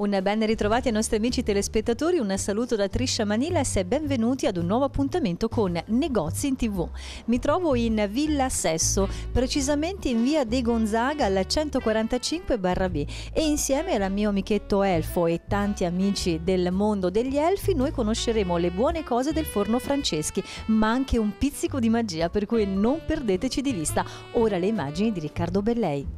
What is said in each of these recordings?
Un ben ritrovati ai nostri amici telespettatori, un saluto da Trisha Maniles e benvenuti ad un nuovo appuntamento con Negozi in TV. Mi trovo in Villa Sesso, precisamente in via De Gonzaga al 145/B e insieme al mio amichetto elfo e tanti amici del mondo degli elfi noi conosceremo le buone cose del forno Franceschi, ma anche un pizzico di magia, per cui non perdeteci di vista. Ora le immagini di Riccardo Bellei.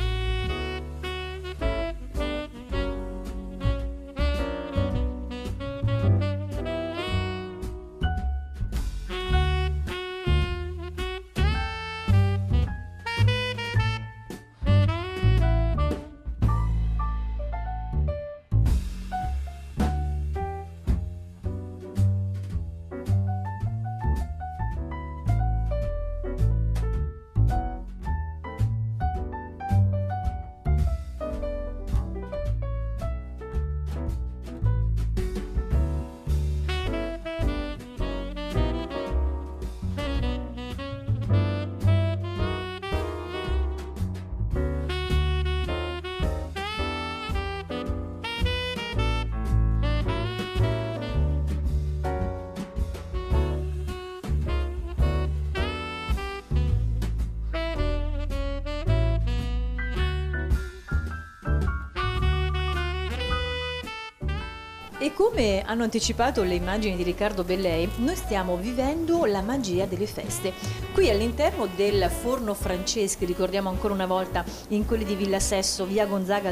E come hanno anticipato le immagini di Riccardo Bellei, noi stiamo vivendo la magia delle feste. Qui all'interno del forno Franceschi, ricordiamo ancora una volta, in quelli di Villa Sesso, via Gonzaga al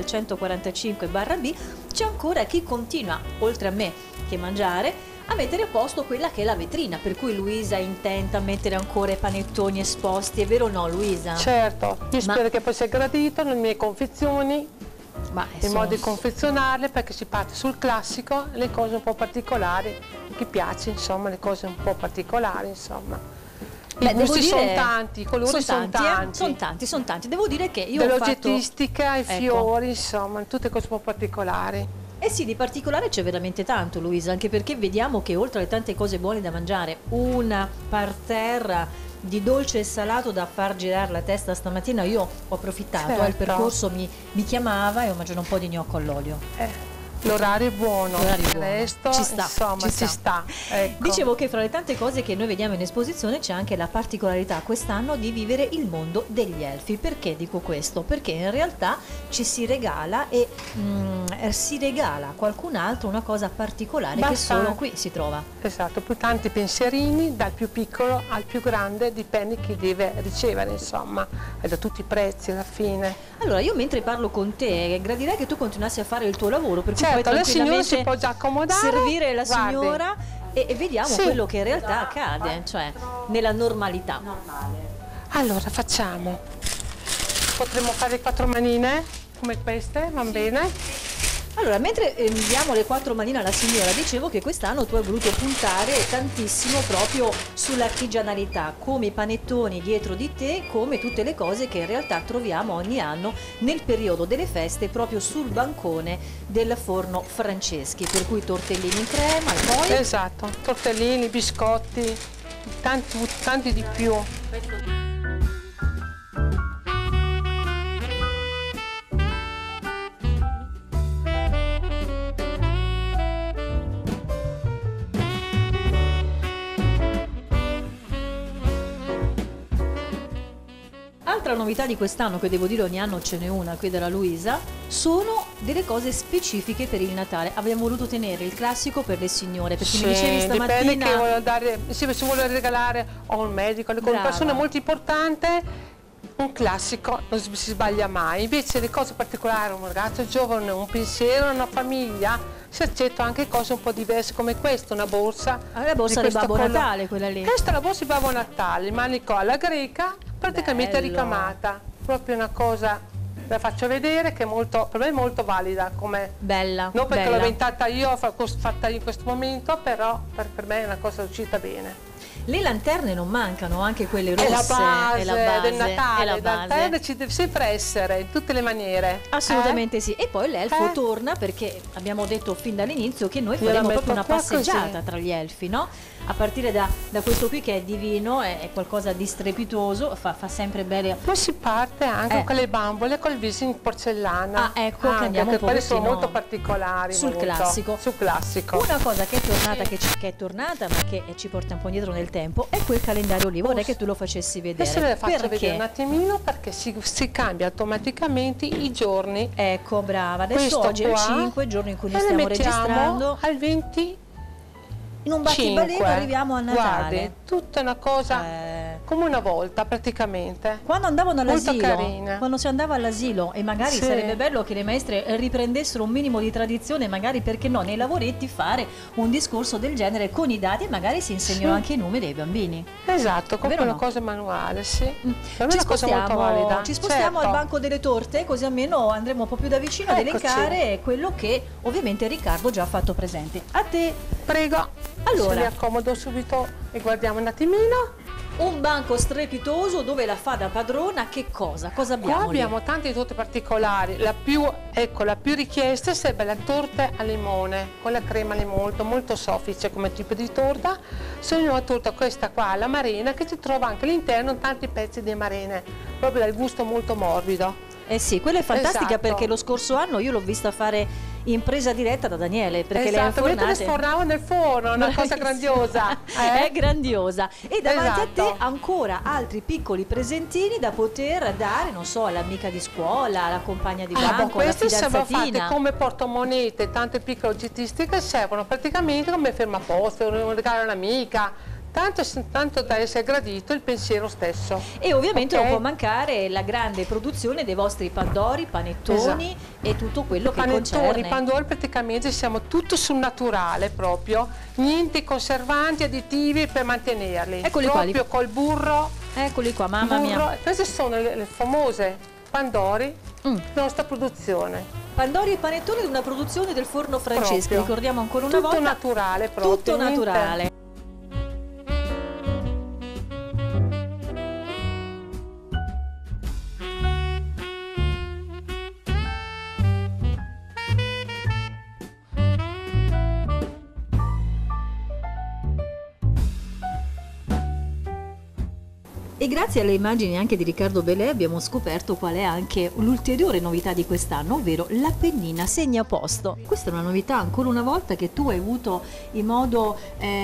145/B, c'è ancora chi continua, oltre a me che mangiare, a mettere a posto quella che è la vetrina, per cui Luisa è intenta a mettere ancora i panettoni esposti, è vero o no Luisa? Certo, io spero che poi sia gradito le mie confezioni. Il modo di confezionarle, perché si parte sul classico, le cose un po' particolari, chi piace insomma le cose un po' particolari insomma. I gusti sono tanti, i colori sono tanti. Sono tanti. Devo dire che io dall'oggettistica ai fiori, insomma, tutte cose un po' particolari. Eh sì, di particolare c'è veramente tanto Luisa, anche perché vediamo che oltre alle tante cose buone da mangiare, una parterre di dolce e salato da far girare la testa stamattina. Io ho approfittato, il percorso mi chiamava e ho mangiato un po' di gnocco all'olio. L'orario è buono, il resto ci sta, insomma ci sta. Ecco. Dicevo che fra le tante cose che noi vediamo in esposizione c'è anche la particolarità quest'anno di vivere il mondo degli elfi. Perché dico questo? Perché in realtà ci si regala e si regala a qualcun altro una cosa particolare che solo qui si trova. Esatto, poi tanti pensierini, dal più piccolo al più grande, dipende chi deve ricevere, insomma, e da tutti i prezzi alla fine. Allora io mentre parlo con te gradirei che tu continuassi a fare il tuo lavoro, per cui certo, la signora si può già accomodare, servire la signora e vediamo quello che in realtà accade, cioè nella normalità. Allora facciamo, potremmo fare 4 manine come queste, va bene? Allora, mentre diamo le 4 manine alla signora, dicevo che quest'anno tu hai voluto puntare tantissimo proprio sull'artigianalità, come i panettoni dietro di te, come tutte le cose che in realtà troviamo ogni anno nel periodo delle feste proprio sul bancone del forno Franceschi, per cui tortellini in crema e poi... Esatto, tortellini, biscotti, tanti di più. Altra novità di quest'anno, che devo dire ogni anno ce n'è una qui della Luisa, sono delle cose specifiche per il Natale. Abbiamo voluto tenere il classico per le signore, perché mi dicevi stamattina... dipende che vuole dare, se vuole regalare a un medico, alle persone molto importanti, un classico non si sbaglia mai. Invece le cose particolari, un ragazzo giovane, un pensiero, una famiglia, si accettano anche cose un po' diverse come questa, una borsa. La borsa di Babbo Natale, quella lì. Questa è la borsa di Babbo Natale, il manico alla greca, praticamente ricamata, proprio una cosa, la faccio vedere, che è molto, per me è molto valida, come bella, non perché l'ho inventata io, fatta io in questo momento, però per me è una cosa uscita bene. Le lanterne non mancano, anche quelle rosse. È la base del Natale, è la le base. lanterne ci deve sempre essere, in tutte le maniere. Assolutamente sì. E poi l'elfo torna, perché abbiamo detto fin dall'inizio che noi faremo proprio una passeggiata tra gli elfi, no? A partire da questo qui che è divino, è qualcosa di strepitoso, fa sempre bene. Poi si parte anche con le bambole col viso in porcellana. Ah, ecco, che andiamo un po' quelli sono molto particolari. Sul classico. Sul classico. Una cosa che è tornata, ma che ci porta un po' indietro nel tempo, è quel calendario lì. Vorrei che tu lo facessi vedere. Adesso le faccio vedere un attimino, perché si cambia automaticamente i giorni. Ecco, brava. Adesso oggi è il 5, giorno in cui noi stiamo registrando. Al 20. In un battibaleno arriviamo a Natale. Guardi, tutta una cosa come una volta praticamente. Quando andavano all'asilo, quando si andava all'asilo, e magari sarebbe bello che le maestre riprendessero un minimo di tradizione, magari perché no, nei lavoretti fare un discorso del genere con i dati, e magari si insegnano anche i numeri ai bambini. Esatto, come una cosa manuale, sì. Per me è una cosa molto valida. Ci spostiamo al banco delle torte, così almeno andremo un po' più da vicino ad elencare quello che ovviamente Riccardo già ha fatto presente. A te. Prego. Allora, mi accomodo subito e guardiamo un attimino. Un banco strepitoso dove la fa da padrona. Che cosa? Cosa abbiamo? Qua abbiamo tante torte particolari. La più richiesta sarebbe la torta al limone con la crema al limone, molto soffice come tipo di torta. Sono una torta, questa qua alla marina, che ci trova anche all'interno tanti pezzi di marene, proprio dal gusto molto morbido. Eh sì, quella è fantastica, perché lo scorso anno io l'ho vista fare in presa diretta da Daniele, perché le sfornavo nel forno, una cosa grandiosa. È grandiosa. E davanti a te ancora altri piccoli presentini da poter dare, non so, all'amica di scuola, alla compagna di banco, alla fidanzatina. Queste sono fatte come portamonete, tante piccole oggettistiche che servono praticamente come fermaposto, un regalo all'amica. Tanto da essere gradito il pensiero stesso. E ovviamente non può mancare la grande produzione dei vostri pandori, panettoni e tutto quello che concerne. I pandori praticamente siamo tutto sul naturale proprio, niente conservanti, additivi per mantenerli. Eccoli proprio col burro. Eccoli qua, mamma mia. Queste sono le famose pandori della nostra produzione. Pandori e panettoni di una produzione del Forno Francesco, ricordiamo ancora una volta. Tutto naturale proprio. Tutto naturale. E grazie alle immagini anche di Riccardo Belè abbiamo scoperto qual è anche l'ulteriore novità di quest'anno, ovvero l'Appennina Segnaposto. Questa è una novità ancora una volta che tu hai avuto in modo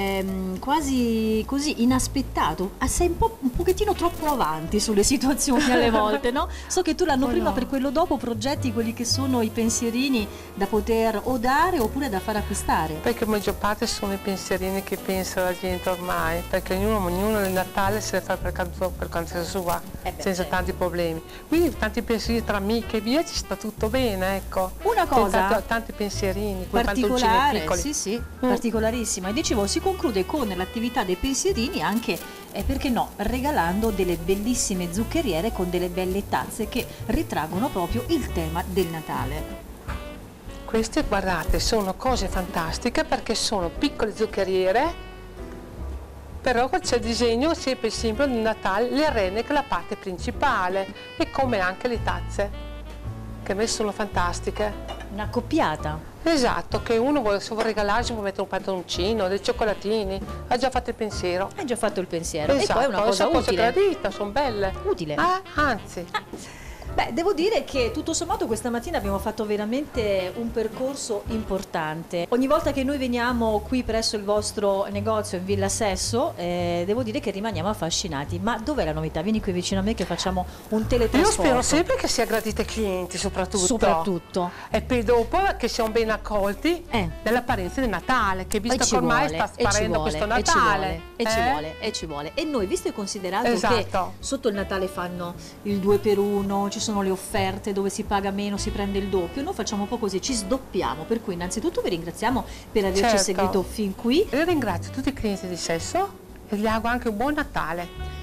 quasi così inaspettato. Sei un pochettino troppo avanti sulle situazioni alle volte, no? So che tu l'anno prima per quello dopo progetti quelli che sono i pensierini da poter o dare oppure da far acquistare. Perché la maggior parte sono i pensierini che pensa la gente ormai, perché ognuno nel Natale se ne fa per conto sua, senza tanti problemi. Quindi tanti pensieri tra amiche e via, ci sta tutto bene, ecco. Una cosa tanti pensierini, particolare, sì, particolarissima. E dicevo, si conclude con l'attività dei pensierini anche, perché no, regalando delle bellissime zuccheriere con delle belle tazze che ritraggono proprio il tema del Natale. Queste, guardate, sono cose fantastiche perché sono piccole zuccheriere, però c'è il disegno sempre il simbolo di Natale, le rene che è la parte principale, e come anche le tazze, che a me sono fantastiche. Una coppiata. Esatto, che uno vuole, se vuole regalarsi può mettere un pantaloncino, dei cioccolatini, ha già fatto il pensiero. Hai già fatto il pensiero. Esatto, e poi è una cosa utile. Gradita, sono belle. Utile. Anzi. Beh, devo dire che tutto sommato questa mattina abbiamo fatto veramente un percorso importante. Ogni volta che noi veniamo qui presso il vostro negozio in Villa Sesso, devo dire che rimaniamo affascinati. Ma dov'è la novità? Vieni qui vicino a me che facciamo un teletrasporto. Io spero sempre che sia gradita ai clienti, soprattutto. E poi dopo che siamo ben accolti nell'apparenza del Natale, che visto che ormai sta sparendo questo Natale. Ci vuole. E noi, visto e considerato che sotto il Natale fanno il 2x1, ci sono le offerte dove si paga meno, si prende il doppio, noi facciamo un po' così, ci sdoppiamo, per cui innanzitutto vi ringraziamo per averci seguito fin qui. Io ringrazio tutti i clienti di Sesso e gli auguro anche un buon Natale.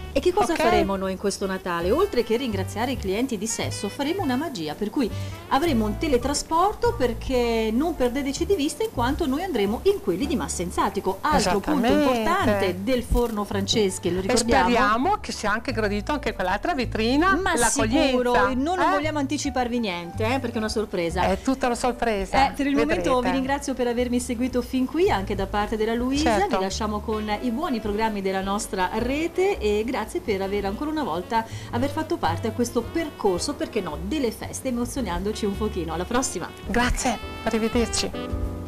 E che cosa faremo noi in questo Natale? Oltre che ringraziare i clienti di Sesso, faremo una magia, per cui avremo un teletrasporto, perché non perdeteci di vista, in quanto noi andremo in quelli di Massa Enzatico, altro punto importante del forno Franceschi, lo ricordiamo. E speriamo che sia anche gradito anche quell'altra vetrina, ma sicuro, non vogliamo anticiparvi niente, perché è una sorpresa. È tutta una sorpresa. Per il momento vi ringrazio per avermi seguito fin qui, anche da parte della Luisa. Vi lasciamo con i buoni programmi della nostra rete e grazie per aver ancora una volta fatto parte a questo percorso, perché no, delle feste, emozionandoci un pochino. Alla prossima. Grazie, arrivederci.